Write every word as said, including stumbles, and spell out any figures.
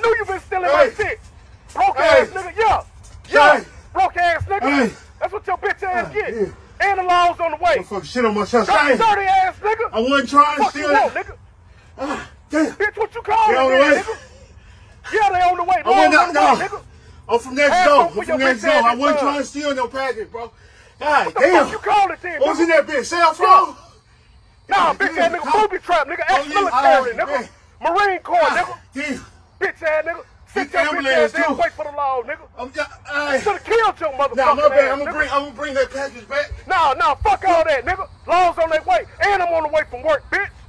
knew you been stealing hey. my shit. Broke Hey. ass nigga, yeah. Yeah. Hey. Broke ass nigga. Hey. That's what your bitch ass Ah, get. yeah. And the laws on the way. Motherfucker shit on my chest. Dirty, Hey. dirty ass nigga. I wasn't trying to Fuck steal you want, it. nigga. Ah, damn. Bitch, what you call They it on the then, way. nigga? Yeah, they on the way. I went Laws out, on the no. way, nigga. I'm from next Ass door. off I'm with from your next bitch door. ass I wasn't son. trying to steal no package, bro. God What the damn. fuck you call it then, What was nigga? in that bitch? Cell phone? Nah, God bitch damn. ass nigga, booby trap, nigga, Oh, ex-military, yeah, nigga. man. Marine Corps, nigga. God damn. Bitch ass nigga. Sit Get your the bitch ambulance, ass down too. and wait for the law, nigga. I'm just, hey. Should have killed your motherfucker. Nah, my bad. ass, I'm gonna nigga. bring, I'm gonna bring that package back. Nah, nah, fuck all that, nigga. Laws on their way. And I'm on the way from work, bitch.